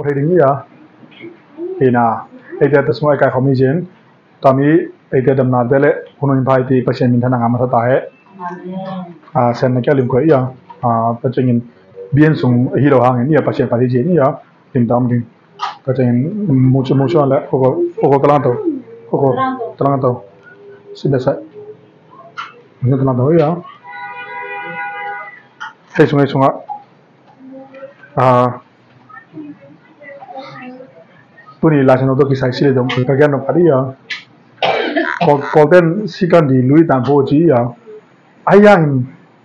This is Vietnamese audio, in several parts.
我睇點呀？係嗱，你哋都送一間後面先，但係你哋咁難得咧，可能派啲不先面睇下啱唔啱睇。sen na kya lim ko iya pachengin bien sung hilo hangin iya pasien pali je ni ya tim tam ding pachengin mucho la oko kalang to sida sa ni kalang to ya hey sunga puni la chano to kisai sile dom ka kya no pari ya ko den sikan di lui tan pho ji ya ayang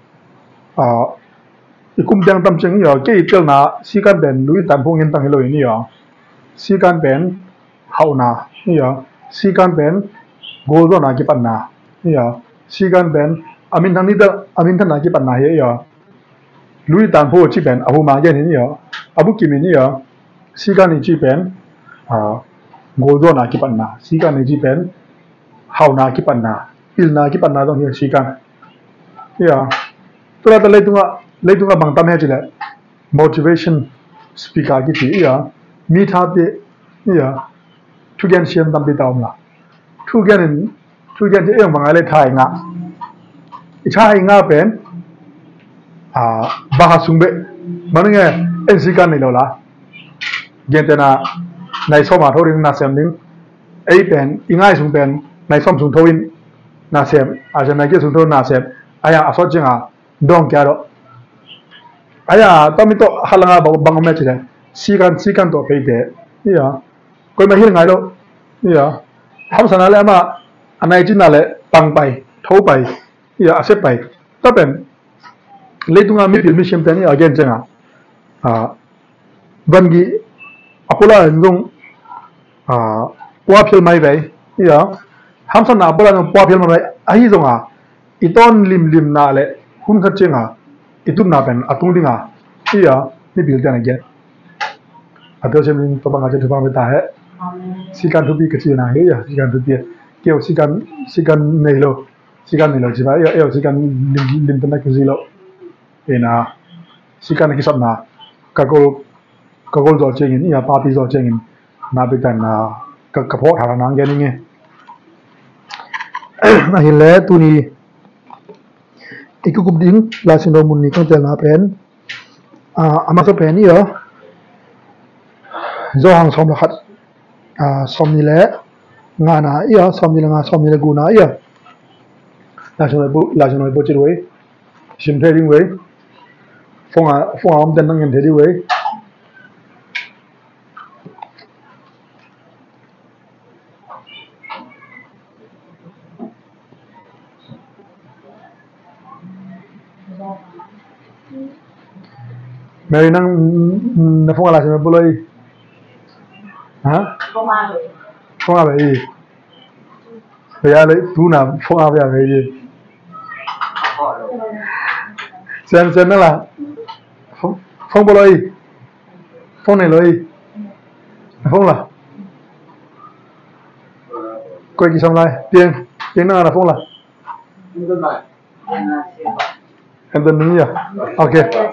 ikum dang tam cheng yo ke itel na sikan ben lui tan pho ngin tang helo ni yo sikan ben hauna ni yo sikan ben goldo na ki panna ni yo sikan ben amin thang ni da amin thang na ki panna ye yo lui tan pho chi ben abu ma ye ni yo abu ki mi ni yo sikan ni chi ben goldo na ki panna sikan ni chi ben hauna ki panna pilna ki panna dong hi sikan ya tura ta leitunga bang tam he chile motivation speaker ki ti ya mi tha pe ya thu gen shem tam pe taw la thu gen je eng bang ale thai nga ichai nga pen ba sungbe manenge en sikan ni lo la gen tena nai so ma thoring na sem ning ei pen ingai sung pen nai som sung thoin na sem a je nai ke sung tho na sem aya aso jinga dong kya ro aya tamito halanga bang me chile sikan to pe de ya koi ma hil ngai lo ya ham sana le ama anai chin na le pang pai tho pai ya ase pai ta pen leitunga mi pil mi shem pen ya again jinga bangi apula ngong kwa phil mai bai ya ham sana apula ngong kwa phil mai bai ahi zonga iton lim na le hun khat chenga itun na pen atung dinga iya ni bil tan again adho sem to bang aje bang ta hai sikan thu bi kachi na he ya sikan thu bi keo sikan nei lo ji ba ya sikan lim tan ka ji lo ena sikan ki sap na kagol zo chengin ya pa pi zo chengin na bi tan na ka pho tha na nge ni nge na hi le tu ni ikut ding lasin domun ni kan jalan pen amat pen yo zo hang som khat som ni le ngana yo som ni le guna yo lasin bo chiri we sim the ding we phong am den nang the di we Mary nang na phong ala sem boloi phong a bai ya le tu na phong a ya bai sen na la phong boloi phong này loi phong la coi ki som lai tiền na là phong la em tên đúng nhỉ ok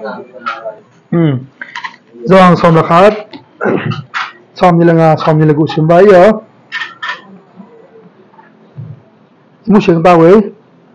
do hàng xóm là khác xóm như là cụ xiêm bái ở mu xiêm ba với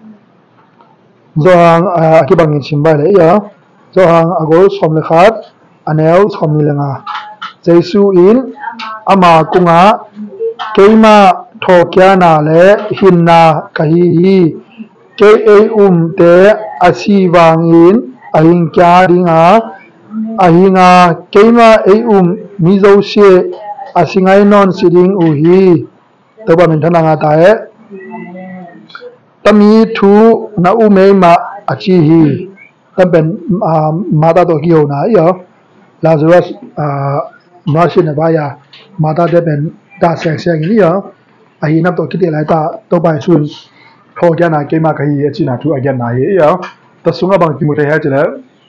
do hàng cái bằng nghìn xiêm bái đấy ở do hàng agol xóm là khác anh em xóm như là Giêsu in ama kunga keima thokya na le hinna kahi ke te asivangin ahin kya ringa ahinga keima mizo she asingai non siding uhi toba min thana nga ta he tami thu na ume ma achi hi taben mata to ki ho na yo lazarus ma shin ba ya mata de ben da sek ni yo ahina to kite lai ta to bai sun tho kya na keima kahi achi na thu again na ye yo ta sunga bang ki mu thai ha chile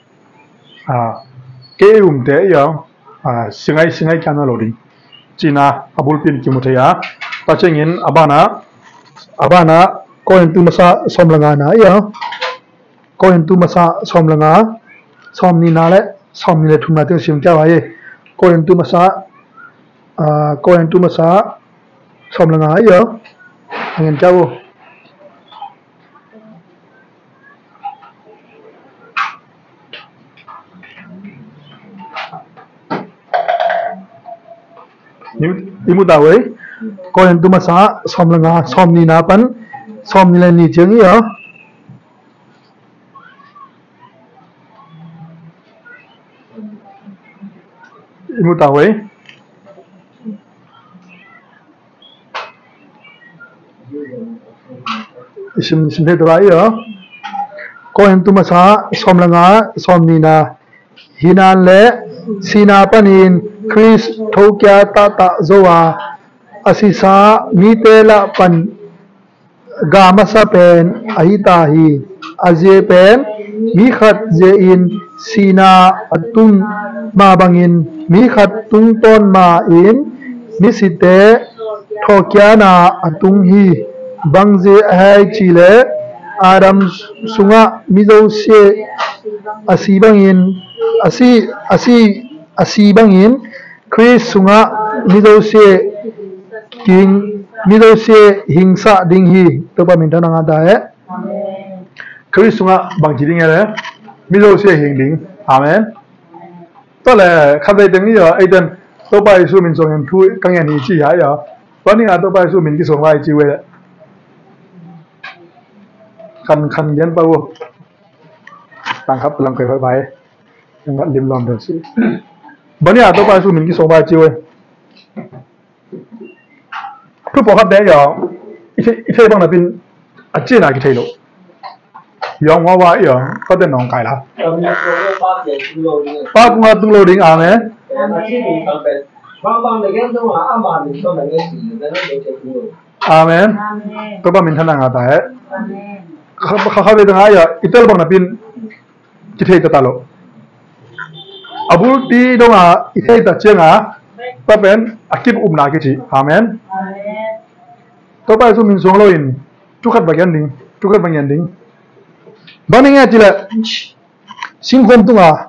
ke te yo singai kana lo ding china abul pin ki mu thai ya ta chengin abana ko en tu masa somlanga na yo ko en tu masa somlanga somni na le somni le thuna te sim kya ba ye koin tu masa som langa yo angin jauh imu tahu koin tu masa som langa som ni napan som ni ni cheng yo imu tahu isim he drai yo koin tu masa som langa som ni na hinan le sina panin Chris thokya tata zoa asisa mitela pan gama sa pen ahita hi aje pen mi khat je in sina atung ma bangin mi khat tung ton ma in misite thokya na atung hi bangje hai chile adam sunga mizo se asi bangin asi bangin Chris sunga mizo se king mizo se hingsa ding hi to pa min thana da hai Chris sunga bang ji ding hai mizo se hing ding amen to le khat dai ding yo aidan to pa su min song en thu kang yan ni chi ya yo pa ni a to pa su min ki song wai chi we kan yan pa wo tang khap lang kai phai yang ngat lim lom da si ba ni a to pa su min ki song wai chi we cứ bỏ khắp đấy giờ ít thấy bằng là pin à chỉ là cái thấy lộ yong hoa hoa giờ có tên nòng cài là ba cũng là tung lô đỉnh à mẹ amen tôi ba mình thân hàng à tại khắp đây đang ai giờ ít thấy bằng là pin chỉ thấy ta lộ abu đi đâu à ít thấy ta chưa à ta bên akib na cái gì amen tôi bây giờ mình xuống lối in chú khát bagian ding bạn nghe chỉ là sinh không tung à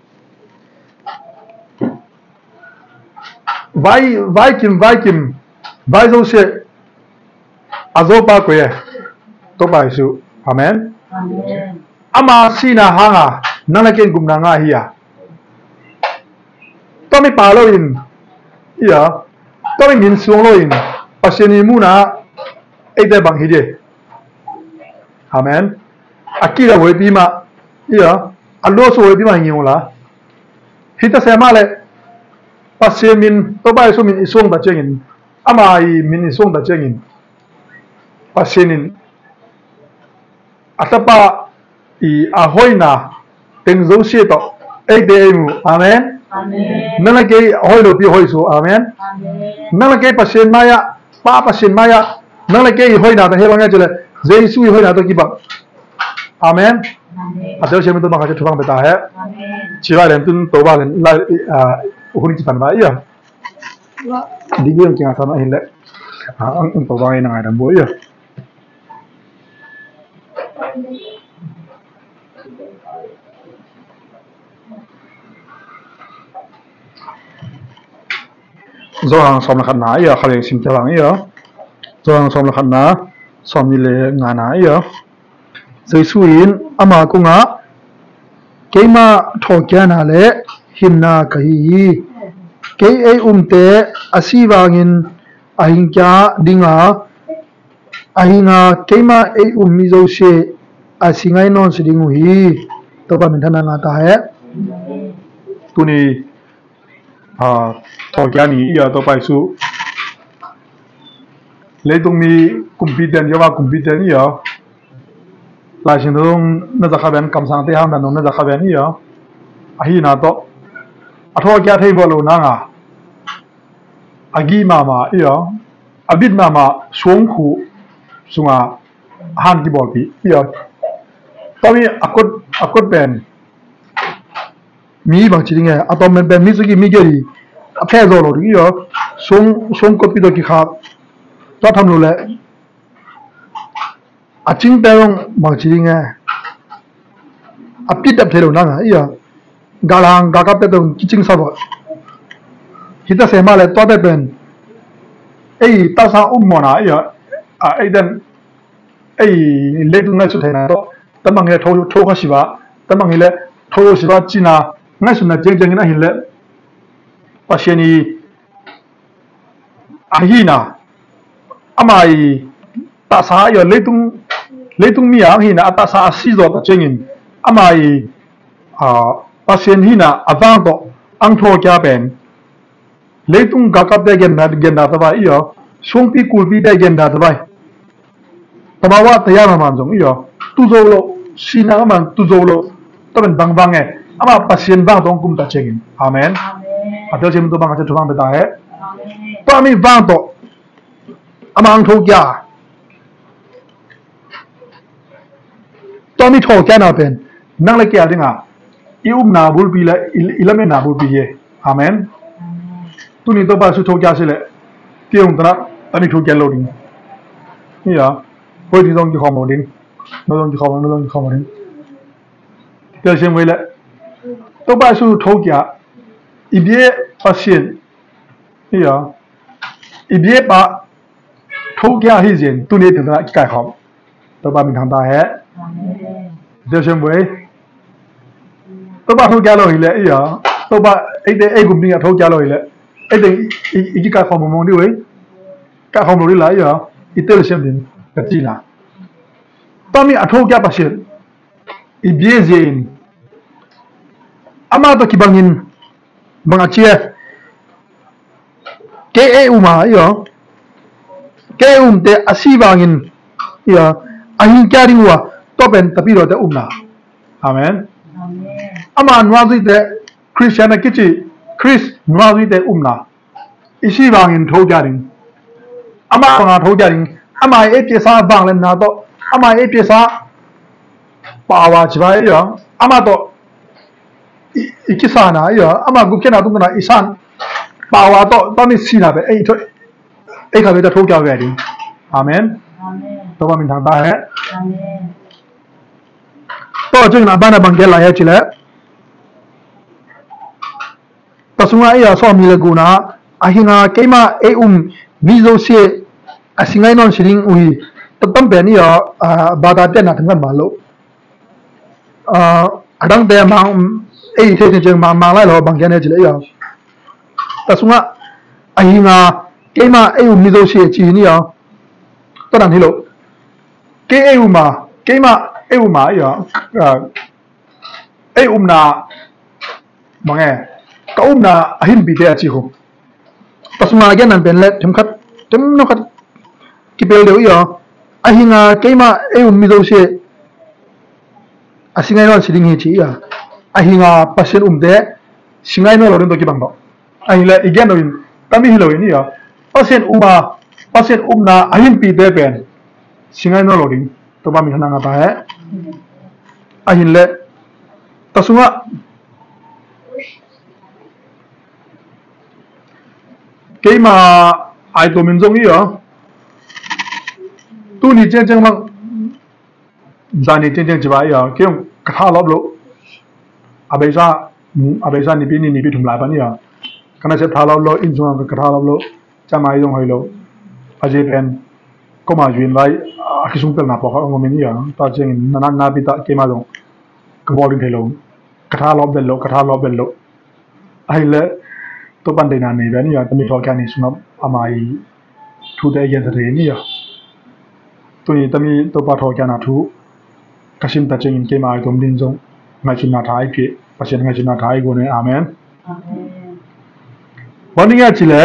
vai kim vai dâu xe azopa quê tôi bây giờ amen ama sina hanga nalakin gumna nga hiya tôi mới bảo lối in iya tôi mình xuống lối in paseni muna ede bang hide amen akira wo bima iya allo so wo bima ngiu la hita sema le pasemin to bai so min isong da chengin ama I min isong da chengin pasenin atapa I ahoina tengzo sie to ede mu amen nala ke hoi lo pi hoi so amen nala ke pasen maya pa pasen maya nala ke hoi na da he bang chele jesu hoi na to ki ba amen atau siapa tu makasih tukang beta hai ciwa len tun toba len la uhuni cipan ba iya di biang kinga sama hin le ang toba ngai ngai dan bo iya zoang som lakhan na iya khale sim tawang iya zoang som lakhan na som ni le ngana iya Jesuin ama kunga keima thokya na le himna kahi ke ei umte asiwangin ahingkya dinga ahinga keima ei ummizo se asingai non sidingu hi topa minthana nga ta hai tuni thokya ni ya topa su leitung mi kumpitan yawa kumpitan ya lai xin dong na za khaben kam sang te ham na na za khaben hi ya ahi na to atho kya thei bolo na nga agi mama ya abit mama suang khu sunga han ki bol pi ya tami akot ben mi bang chi nge atom ben mi su ki mi geri a phe zo lo ri ya song ko pi do ki kha ta tham lo le aching perong mangchiringa apit ap thelo nanga iya galang gagap te dong kiching sabo hita sema le to de ben ta sa mo na ya den le tu ngai su thai na to tamang le tho ka si ba tamang le tho si ba chi na ngai su na jeng na hin le pasien ni ahina amai ta sa ya le tung mi ang hina ta sa si zo ta chengin amai pasien hina avang to ang tho kya ben le tung ga ka de gen na ta ba yo sung pi kul pi de gen da ta ba ta ba wa ta ya ma man jong yo tu zo lo si na man tu zo lo ta ben bang e ama pasien bang dong kum ta chengin amen atel jem to bang ka tu bang ta he pa mi bang to ama ang tho kya to mi tho kya na ben nang le kya ding a ium na bul pi la ilame na bul pi ye amen tu ni to ba su tho kya se le tiong ta ta mi tho kya lo ding ni ya hoi di dong ji khom lo ding no dong ji khom ding tel jem we le to ba su tho kya i bie pasien ni ya i bie ba tho kya hi jin tu ni ta ka kai khom to ba min thang ta he tel jem we to ba tho kya lo hi le ya to ba ai gum ni tho kya lo hi le ai de i ka khom mo ni we ka khom lo ri la ya i tel jem din ka ti la to mi a tho kya pasien i bie jin ama to ki bangin banga chia ke uma yo ke te asi bangin ya ahin kya ringwa to ben tapi ro te umna amen ama nwa zui te christian kichi chris nwa zui te umna isi bangin tho kya ring ama nga tho kya ring ama e pye sa bang le na to ama e pye sa pa wa chi ba yo ama to ikisana yo ama gukena tu na isan pawa to mi sina be ai ka be ta tho kya ge di amen to ba min thang ba he to jing na ba na bang ge la ya chi le ta sunga ya so mi le gu na ahinga keima mi zo se asingai non siring ui to tam be ni yo ba da te na thang ma lo adang de ma thế thì mà lại là bằng cái này chỉ lấy rồi ta xuống á anh cái mà mi đâu sẽ chỉ ni à tôi đang hiểu cái mà na bằng nghe cái na hin bị thế chỉ không ta xuống cái này bên lệ thêm nó khát cái bèo đều rồi anh cái mà mi đâu sẽ sinh ngay nó chỉ định chỉ à ahinga pasien de singai no lorin to ki bangdo ahila igen no tami hiloin ya pasien na ahin pi de ben singai no lorin to ba mi hana nga ta he ahin le tasunga keima ai to min jong ya tu ni jeng mang zani jeng ji ba ya kyong kha lob lo abesa ni pi thum la ba ni ya kana se tha lo in jong ka tha lo chamai jong hoi lo aje pen ko ma yun lai akisung pel na po ka ngom ni ya ta jeng na pi ta ke ma jong ka bo rin thelo ka tha lo bel lo ai le to ban de na ni ba ni ya tami tho kya ni sung amai thu de yen de ni ya to ni tami to pa tho kya na thu kasim ta jeng ke ma dom din jong ngai chuna thai pi pasien ngai chuna thai go ne amen wani ya chile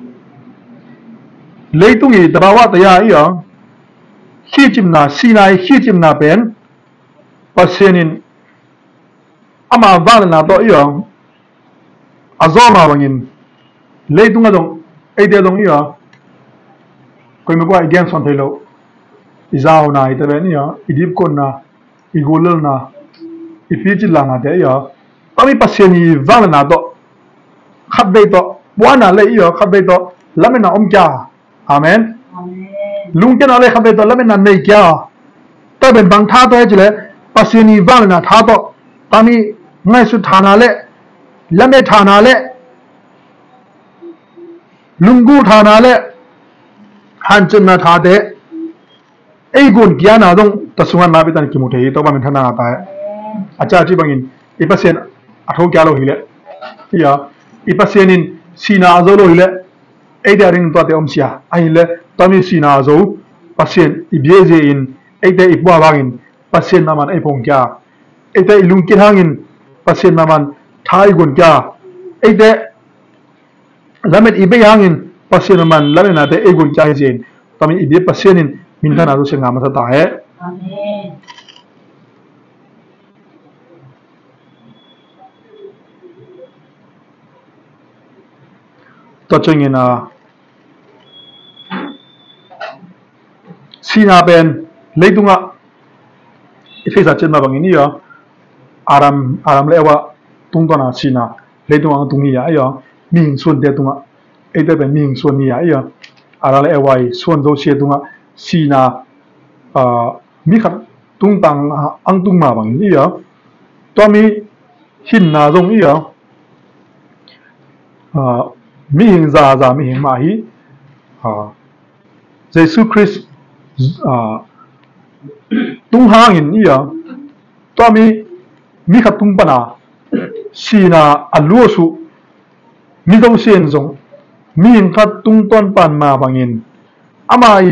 leitung i dabawa ta ya yo khi chimna sinai khi chimna pen pasienin ama van na to yo azoma bangin leitung adong ai de dong yo koi ma kwa again son thelo izao na ite be ni yo idip kon na igolal na ipi la na de yo tami pasieni van na to khat be to bwa na le yo khat be to lamena kya amen lung ke na le khat be to lamena nei kya ta ben bang tha to je le pasieni van na tha to tami ngai su thana le lame thana le lungu thana le hanchen na tha de ei gun kya na dong tasunga na bitan ki muthei to ba min thana ta acha chi bangin ipasen atho kya lo hile ya ipasen in sina azo lo hile ei da ring to te omsia ai le tami sina azo pasien ibyeje in ei te ipwa bangin pasien naman ei pong kya ei te ilung ki hangin pasien naman thai gun kya ei te lamet ibe hangin pasien naman lamena te ei gun kya jen tami ibe pasien in min thana do se ngama ta he amen to chengena sina ben leitunga ifesa chenma bangini yo aram lewa tungtona sina leitunga tungi ya yo ming sun de tunga ede ben ming sun ni ya yo ara lewa sun do se tunga sina mi khat tungtang ang tungma bangini yo tomi hin na jong yo mi hing za mi hing ma hi Jesus Christ tung hangin iya tomi mi khat tung pana sina aluosu mi dong sen jong mi hing khat tung ton pan ma bangin amai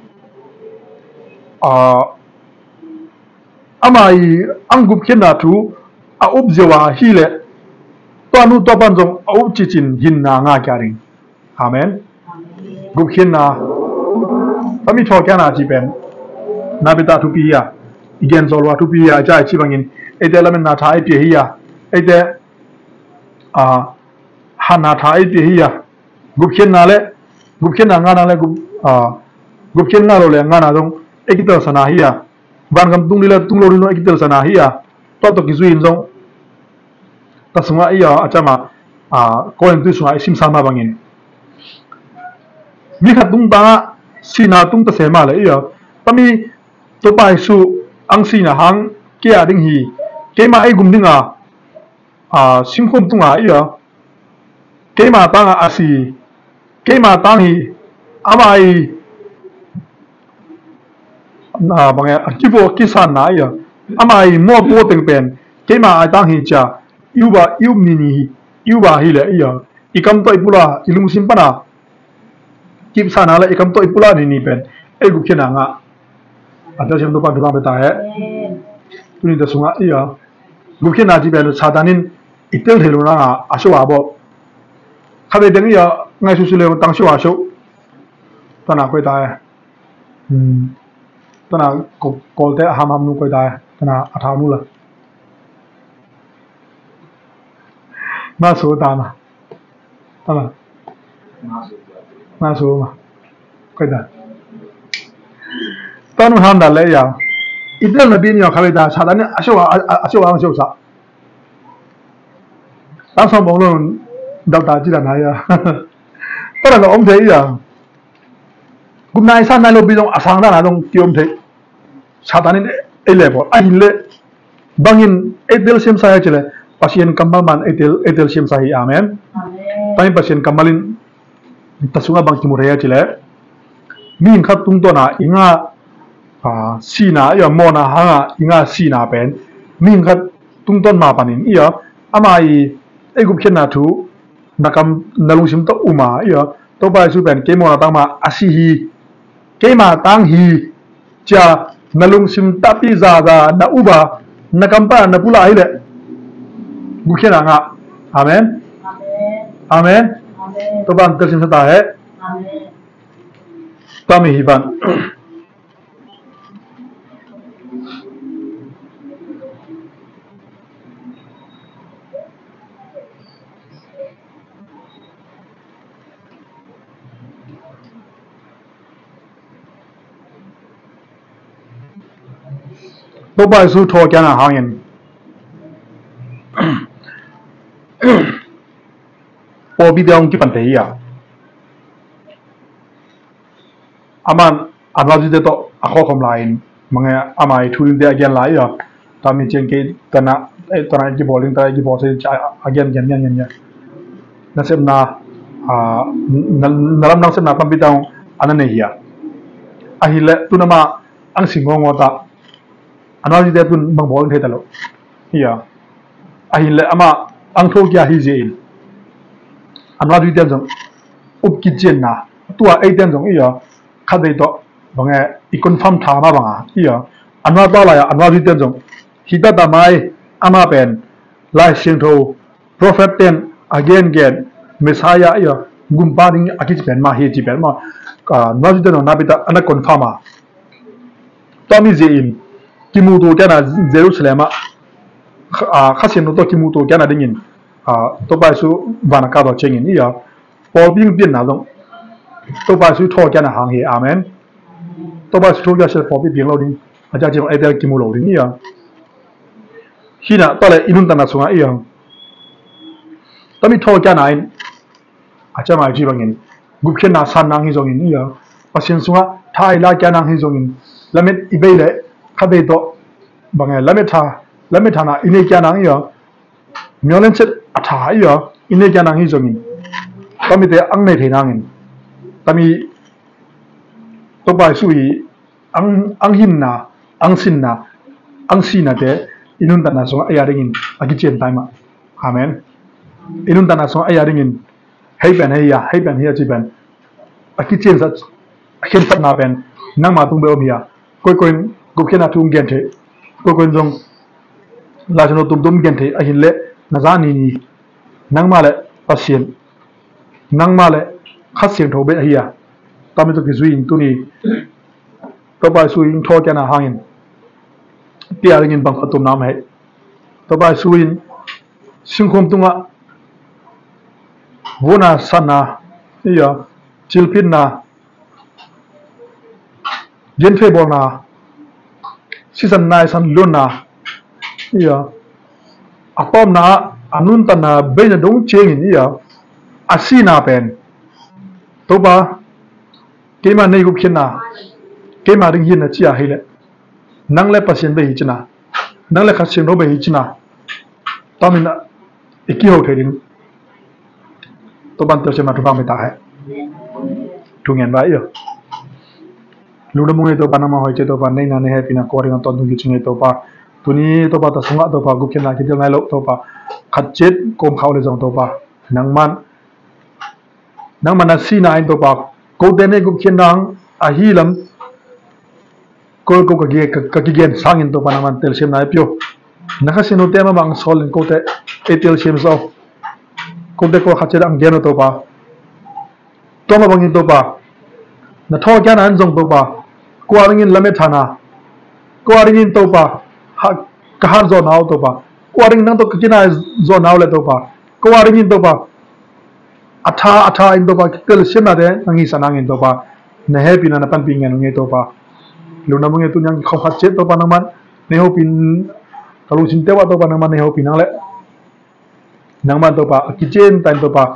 angup khena thu a ubjewa hile tonu to ban jong au chichin hin na nga kyaring amen gup khena tami tho kya na chi pen na beta thu pi ya igen zolwa thu pi ya ja chi bangin ete lamen na tha ai pi hi ya ete ha na tha ai pi hi ya gup khena nga na le gup khena lo le nga na dong ekital sana hi ya ban gam tung lila tung lo no ekital sana hi ya to ki zuin jong tasunga iya achama koin tu sunga sim sama bangin mi khat tung ta sina tung ta sema le iya tami to pai su ang sina hang ke ading hi ke ma ai gum dinga simkhom tunga iya ke ma tanga asi ke ma tang hi amai na bangya kibo kisan na iya amai mo po teng pen ke ma ai tang hi cha yuba hi le iya ikam to ipula ilung simpana kim sana la ikam to ipula ni pen e gu khena nga ata sem to pa dura beta he tuni da sunga iya gu khena ji ben sadanin itel thelu na aso abo khabe deng iya ngai su le tang shu aso tana koi ta tana ko te ham nu koi ta tana atha nu la ma so ta ma tama ma so ma koi ta tanu ham da le ya itel na bi ni khabe ta sadanin aso sa ta som bong lo dal ta ji da na ya tara lo om thei ya gum nai san na lo bi dong asang da na dong tiom thei sadanin e level ai le bangin etel sem sa ya chile pasien kambal man etel sem sa hi amen tai pasien kamalin tasunga bang kimure ya chile min khat tung to na inga sina ya mona hanga inga sina pen min khat tung ton ma panin iya amai e gup khena thu nakam nalung sim to uma iya to bai su pen ke mona tang ma asi hi ke ma tang hi cha nalung sim tapi za na uba nakam pa na pula hi le gup khena nga amen amen to ban tel sim sa ta he amen tami hi ban to bai su tho kya na hangin po bidang ki pan thei ya aman anwaji de to akho khom lain manga amai thuin de again lai ya tami chen ke tana ki bowling ta ki bose again yan na sem na nalam nang sen na pampitang anane hiya ahile tunama ang singong ota anali de tun bang bol thetalo hiya ahile ama ang thokya hi je anali de jong up kitchen na tua ai den jong iya khadai to bange ikon pham tha ma banga iya anwa ta la ya anali de jong hita ta mai ama pen lai sing tho prophet ten again Messiah iya gumparing akich pen ma he ji pen ma nazi de no nabita ana confirma Tommy Zein kimuto kana Jerusalem khasin no to kimuto kana dingin to ba su bana ka do chengin iya Paul bing bin na dong to ba su tho kana hang he amen to ba su tho ya se Paul bing lo ding aja jeng ai da kimulo ding iya hina to le inun tana sunga iya Tommy tho kana in acha ma ji bangin gupkhen na san nang hi jongin iya pasin sunga thai la kana hi jongin lamit ibele khadei to bangai lamit tha na ine kya nang yo myolen chet atha yo ine kya nang hi jongin tami te ang nei theinangin tami to bai sui ang hin na ang sin na ang si na te inun tana so ayaringin agi chen taima amen inun tana so ayaringin heiben heya chiben agi chen sa akin pat na ben nang ma tung be omia koi gukena tung gente koi jong la jano tum gente ahin le nazani ni nang male pasien nang male khasien thobe hiya tami to kizuin tuni to ba suin tho kana hangin tiaringin bang atum nam he to ba suin singkhom tunga wona sana iya chilpin na jenfe bolna season na san luna iya apom na anun tana bena dong chengin iya asina pen toba kema nei gup khina kema ring hin na chia hele nangle pasien be hichna nangle khasin ro be hichna tamina iki ho thedin toban terse ma thubang me ta hai tungen ba iyo luda mungai to panama hoiche to pa nei na ne happy na koring ton du gichingai to pa tuni to pa ta sunga to pa gup khina kitel nai lo to pa khatchet kom khawle jong to pa nangman sina in to pa ko dene gup khinang ahilam ko ka gen sangin to pa naman tel sem na pyo nakasino tema bang sol ko te etel sem so ko de ko khatchet ang geno to pa to ma bang to pa na tho kya na an jong to pa kwaringin lame thana kwaringin to pa kahar zo naw to pa kwaring nang to kina zo naw le to pa kwaringin to pa atha in to pa tel sem na de nangi sanangin to pa na happy na pan pingen nge to pa luna munge tu nyang kho khatchet to pa naman ne ho pin kalu sin te wa to pa naman ne ho pinang le nangman to pa kitchen time to pa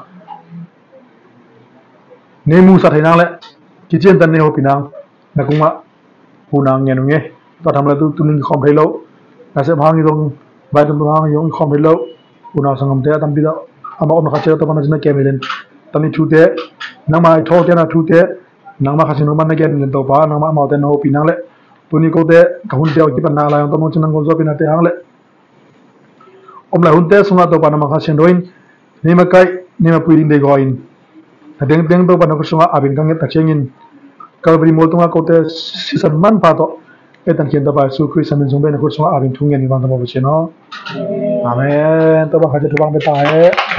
ne mu sa thainang le kitchen tan ne ho pinang na kuma punang nge nge to thamla tu tuning khom thailo na se bhangi dong bai tum bhang yong khom thailo puna sangam te tam bi da ama on kha che to pana jina kemilen tami thute nangma tho te na thute nangma khasinu man na gen to pa nangma ma te no pinang le tuni ko te kahun te ki pan na la to mo chinang go zo pina te hang le omla hunte sunga to pana ma khasin roin nema kai nema puirin de goin adeng to pana ko sunga abin kang ta chengin kalbri mol tunga ko te season man pa to etan kien to ba su christian min jongbe na ko sunga abin thungen ni bang to mo cheno amen to ba kha je to bang be ta hai